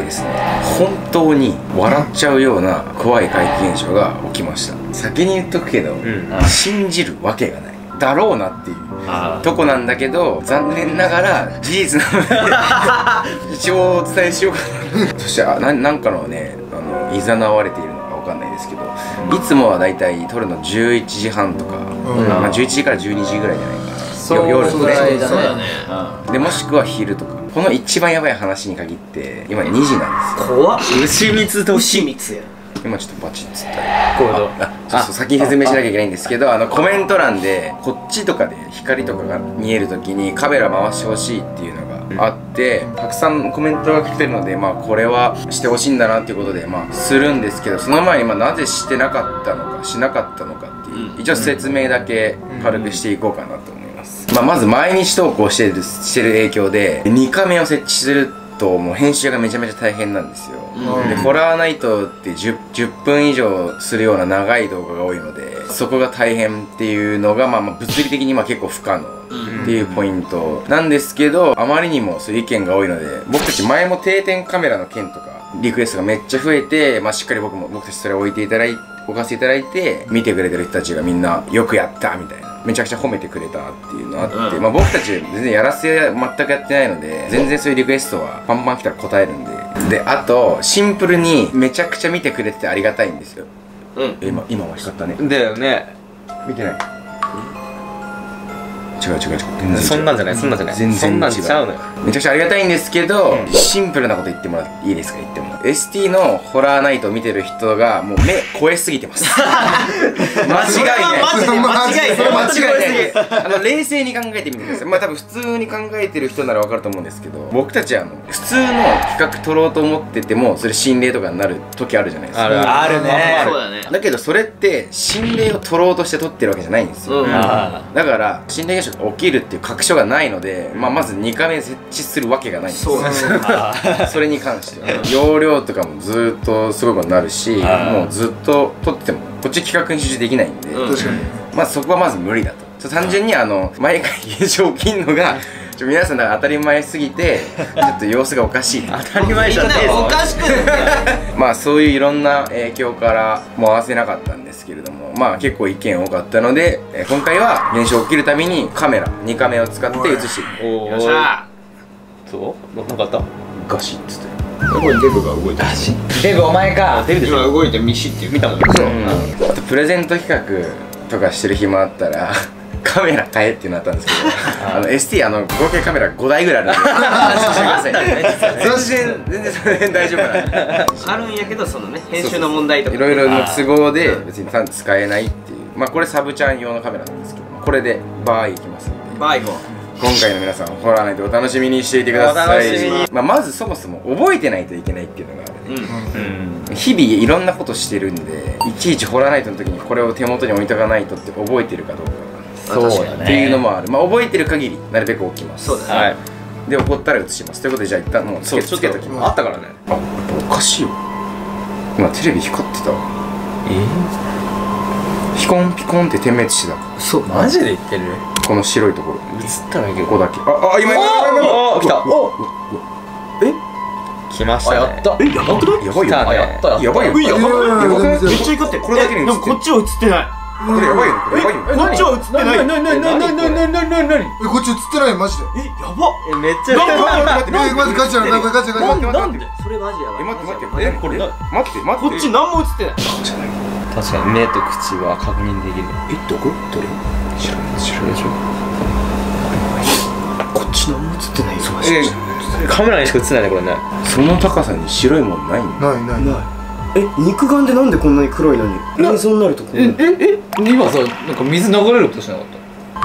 ですね、本当に笑っちゃうような怖い怪奇現象が起きました。先に言っとくけど、信じるわけがないだろうなっていうとこなんだけど、残念ながら事実なので一応お伝えしようかなそしてなんかのね、いざなわれているのかわかんないですけど、いつもはだいたい撮るの11時半とか、11時から12時ぐらいじゃないかな、夜ね。でもしくは昼とか。この一番やばい話に限って今2時なんですよ。 怖っ。牛蜜と牛蜜や。 今ちょっとバチッつったら先に説明しなきゃいけないんですけど、コメント欄でこっちとかで光とかが見える時にカメラ回してほしいっていうのがあって、たくさんコメントが来てるので、これはしてほしいんだなっていうことでするんですけど、その前になぜしてなかったのかしなかったのかっていう一応説明だけ軽くしていこうかなと思います。まず毎日投稿してる影響で2カメを設置するともう編集がめちゃめちゃ大変なんですよ。でホラーナイトって 10分以上するような長い動画が多いので、そこが大変っていうのが物理的に結構不可能っていうポイントなんですけど、あまりにもそういう意見が多いので、僕たち前も定点カメラの件とかリクエストがめっちゃ増えて、しっかり僕たちそれを置かせていただいて、見てくれてる人たちがみんなよくやったみたいな、めちゃくちゃ褒めてくれたっていうのあって、僕たち全然全くやってないので、全然そういうリクエストはパンパン来たら答えるんで。で、あとシンプルにめちゃくちゃ見てくれててありがたいんですよ。今は光ったね。 だよね。 見てない。違うそんなんじゃない全然違う。そんなんちゃうのよ。 めちゃくちゃありがたいんですけど、シンプルなこと言ってもらっていいですか。言っても ST のホラーナイトを見てる人がもう目超えすぎてます間違いない冷静に考えてみてください。多分普通に考えてる人なら分かると思うんですけど、僕たち普通の企画撮ろうと思っててもそれ心霊とかになる時あるじゃないですか。 あるね。そうだね。 だけどそれって心霊を撮ろうとして撮ってるわけじゃないんですよ。だから心霊現象が起きるっていう確証がないので、まず2カメ設置するわけがないんです。それに関しては容量とかもずっとすごくなるし、もうずっと撮ってもこっち企画に集中できないんで、そこはまず無理だと。単純に毎回現象起きんのが皆さん当たり前すぎてちょっと様子がおかしい。当たり前じゃねえぞ。おかしくないそういういろんな影響からも合わせなかったんですけれども、結構意見多かったので、今回は現象起きるたびに2カメを使って映していく。よっしゃー。そうなんかあった？ガシッつって。これデブが動いてる。 デブお前か。 デブでしょ。 今動いてミシって見たもん。 そう。あとプレゼント企画とかしてる暇あったらカメラ買えってなったんですけど、ST 合計カメラ5台ぐらいあるんで安心してください。全然それ大丈夫なんあるんやけど、そのね編集の問題とかいろいろの都合で別に使えないっていう、これサブチャン用のカメラなんですけど、これでバーいきますので、 バー行こう。 今回の皆さんホラーナイトお楽しみにしていてください。まずそもそも覚えてないといけないっていうのがある。日々いろんなことしてるんで、いちいちホラーナイトの時にこれを手元に置いとかないとって覚えてるかどうかっていうのもある。覚えてる限りなるべく置きます。 そうだね。 で起こったら映します。ということで、じゃあ一旦もうつけときます。 あったからね。 おかしいよ。今テレビ光ってたわ。ピコンピコンって点滅してた。 そう、マジで言ってる？ この白いところ映ったらいいけど、 ここだけ。今来た。来ましたね。 やった。やばくない？ やばいよ。 やったやばいよ。 やばい。 めっちゃ光ってる。 これだけに映ってる。 こっちは映ってない。 これやばいよ。これやばいよ。 こっちは映ってない。 何？こっち映ってないマジで。 やば。めっちゃ待ってガチャなんかガチャなんで？それマジやばい。 待ってこれ待ってこっち何も映ってない。確かに目と口は確認できる。 どこ？どれ？知らないでしょ。 こっち何も映ってないよ。カメラにしか映ってないねこれね。 その高さに白いもんないんだ。 ない肉眼でなんでこんなに黒いのに映像になるとこう。 今さなんか水流れる音しなかった？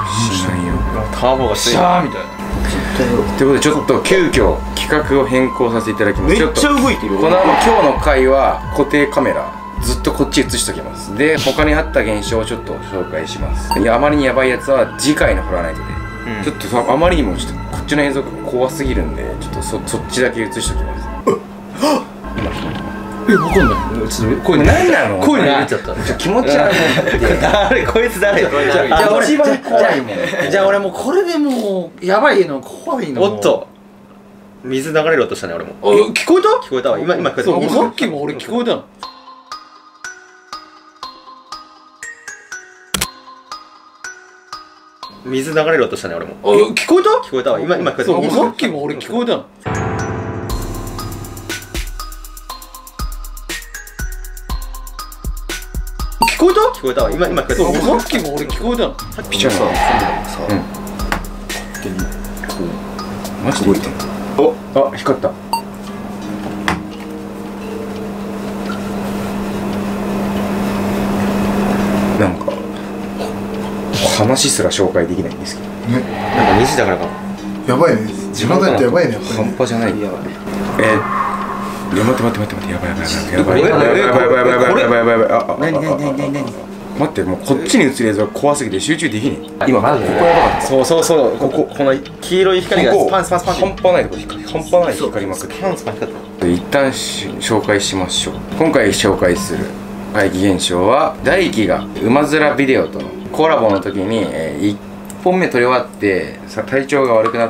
しないよ。 ターボがシャーみたいな。 ということでちょっと急遽企画を変更させていただきます。 めっちゃ動いてる。 この今日の回は固定カメラずっとこっち映しときます。で他にあった現象をちょっと紹介します。あまりにやばいやつは次回のホラーナイトで、ちょっとあまりにもちょっとこっちの映像が怖すぎるんで、ちょっとそっちだけ映しときます。 わかんない。ちょっとこれ何なの？ 声に出ちゃった。 気持ち悪い。 誰こいつ誰？ じゃあ俺一番怖いもん。じゃあ俺もうこれでもうやばいの怖いの。 おっと。 水流れる音したね俺も。 聞こえた？ 聞こえたわ。今聞こえた。 そう、さっきも俺聞こえたの。 水流れる音したね俺も。 聞こえた？ 聞こえたわ。今聞こえた。 そう、さっきも俺聞こえたの。聞こえた？ 聞こえたわ。今聞こえた。 そう、さっきも俺聞こえたの。 ピチャさ、うん。マジで言ってんの？あ、光った。なんか話すら紹介できないんですけど。 なんか2時だからか。 やばいね。自分だってやばいね、やっぱり。 半端じゃない。待って、やばい。待って、もうこっちに映る映像が怖すぎて集中できねえ。今マジでここやばかった。 そうこの黄色い光がパンス半端ないとこ光りまくってパンス光って一旦紹介しましょう。今回紹介する怪奇現象は、大輝が馬面ビデオとのコラボの時に、1本目撮り終わって体調が悪くな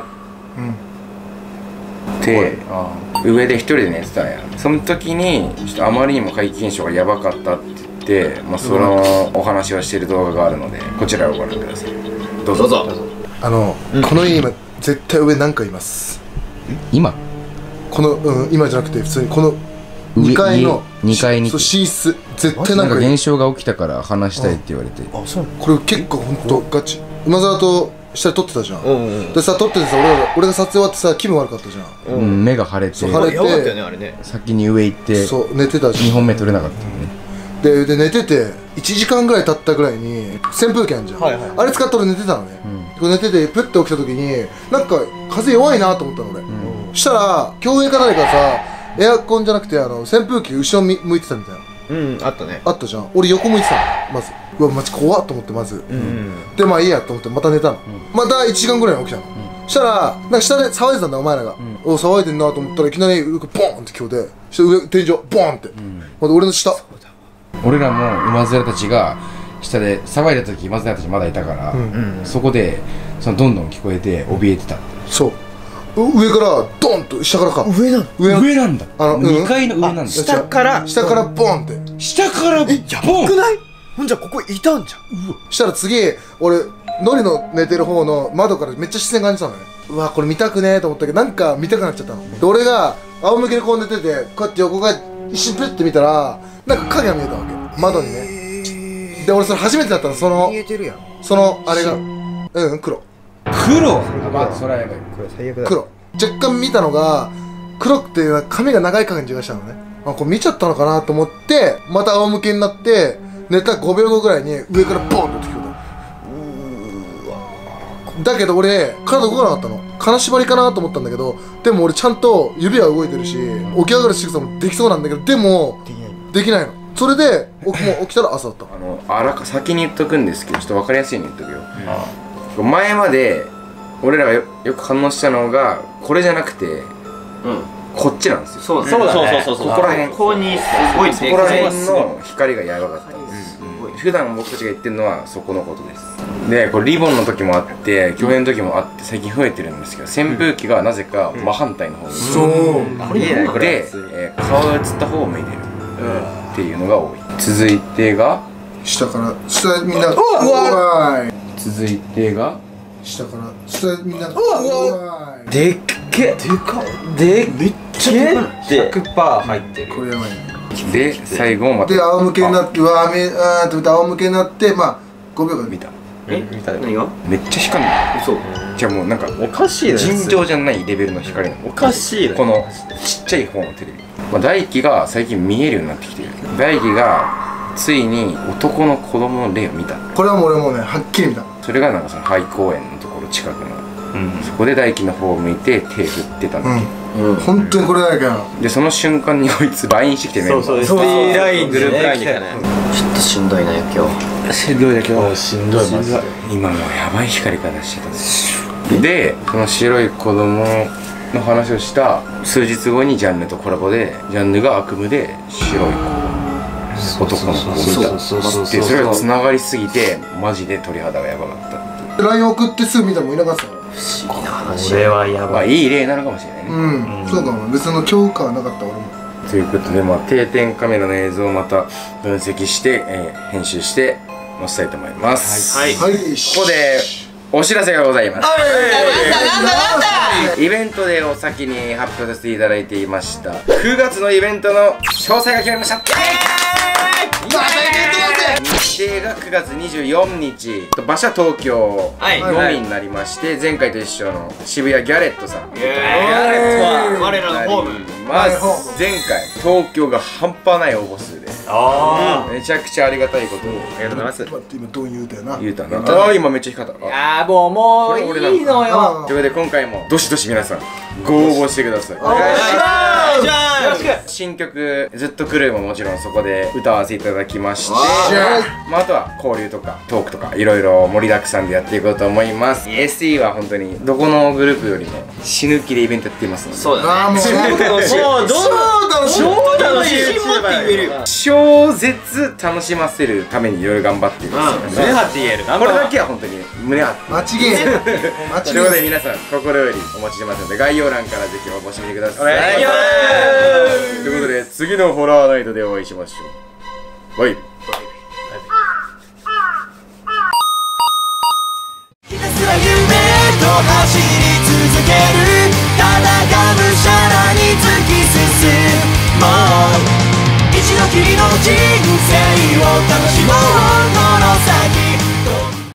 って上で一人で寝てたんや。その時にちょっとあまりにも怪奇現象がやばかったって言って、そのお話をしている動画があるので、こちらをご覧ください。どうぞ。 この家今絶対上なんかいます。 今この今じゃなくて普通にこの2階の 2階にそう寝室絶対なんか現象が起きたから話したいって言われて、 これ結構ほんとガチ。馬沢と下で撮ってたじゃん。でさ撮っててさ、俺が撮影終わってさ気分悪かったじゃん。 目が腫れて腫れて先に上行ってそう寝てたじゃん。 2本目撮れなかったよね。 で寝てて1時間ぐらい経ったぐらいに扇風機あるじゃん、あれ使って俺寝てたのね、寝ててプッて起きた時になんか風弱いなと思ったの俺、したら共演か誰かさエアコンじゃなくて扇風機後ろ向いてたみたいな。 あったね。 あったじゃん。俺横向いてたのまず。うわマジ怖っと思ってまず、でまあいいやと思ってまた寝たの、また1時間ぐらいに起きたの、したらなんか下で騒いでたんだお前らが、お騒いでんなと思ったらいきなりボーンって今日で上天井ボーンって、また俺の下。 俺らも馬面たちが下で騒いだ時馬面たちまだいたから、そこでどんどん聞こえて怯えてたって。 そう上からドンと下からか上なんだ。2階の上なんだ。 下からボンって下からボン。 やばくない？ほんじゃここいたんじゃん。 したら次俺ノリの寝てる方の窓からめっちゃ視線感じたのね。うわこれ見たくねえと思ったけどなんか見たくなっちゃったので、俺が仰向けでこう寝ててこうやって横から一瞬プッて見たらなんか影が見えたわけ窓にね。で俺それ初めてだったの。見えてるやん。そのあれが黒それはやばい。 黒若干見たのが黒くて髪が長い感じがしたのね。これ見ちゃったのかなと思ってまた仰向けになって寝た5秒後ぐらいに上からボンって聞こえた。だけど俺体動かなかったの。金縛りかなと思ったんだけど、でも俺ちゃんと指は動いてるし起き上がる仕草もできそうなんだけど、でもできないの。それでもう起きたら朝だった。 先に言っとくんですけど、ちょっと分かりやすいように言っとくよ。前まで俺らがよく反応したのがこれじゃなくて、こっちなんですよ。 そうここら辺、ここにすごいそこら辺の光がやばかったんです。普段僕たちが言ってるのはそこのことです。でこれリボンの時もあって共演の時もあって最近増えてるんですけど、扇風機がなぜか真反対の方にで顔が映った方を向いてるっていうのが多い。続いてが下みんな続いてが下みんなでっけでかでっけって100% 入ってる。 これやばいね。 で最後もまたで仰向けになって仰向けになって5秒間見た。 見た何が？ めっちゃ光るの。そうじゃあもうなんかおかしいね。 尋常じゃないレベルの光なの。 おかしいね。 このちっちゃい方のテレビ、大輝が最近見えるようになってきてる。大輝がついに男の子供の霊を見た。 これはもう俺もねはっきり見た。 それがなんかその廃公園のところ近くの、そこで大輝の方を向いて手振ってたんだけど、 本当にこれだけどでその瞬間にこいつ LINE してきてメンバーそう ST ライングループラインでね。ちょっとしんどいな今日。しんどいマジで。 今もうやばい光り方してたんですよ。でその白い子供の話をした数日後にジャンヌとコラボでジャンヌが悪夢で白い子男の子を見たってそれがつながりすぎてマジで鳥肌がやばかったっていう。 LINE 送ってすぐ見たらもういなかったの。 不思議なこれはやばい。 いい例なのかもしれないね。 そうかも。別の恐怖感はなかった俺も。 ということで、定点カメラの映像をまた分析して、編集して載せたいと思います。 はい。 はい。 ここでお知らせがございます。イベントでお先に発表させていただいていました9月のイベントの詳細が決まりました。日程が9月24日、場所は東京のみになりまして、前回と一緒の渋谷ギャレットさん。 ギャレットは我らのホーム。 前回東京が半端ない応募数で、めちゃくちゃありがたいことを。 ありがとうございます。 待って今どう言うたよな。 言うたな。今めっちゃ光った。 もういいのよ。 ということで今回もどしどし皆さんご応募してください。 お願いします。よろしく。 新曲ずっとクルーももちろんそこで歌わせていただきまして、あとは交流とかトークとかいろいろ盛りだくさんでやっていこうと思います。 SE は本当にどこのグループよりも死ぬ気でイベントやっていますので、 そうだね。 もう楽しい。もう超楽しい。 超絶楽しませるためにいろいろ頑張っています。 胸張って言える。 これだけは本当に胸張って。 間違え間ということで皆さん心よりお待ちしてますので、概要欄からぜひ応募してみてください。ということで次のホラーナイトでお会いしましょう。バイ。 ひたすら夢と走り続ける、ただがむしゃらに突き進もう一度きりの人生を楽しもう、この先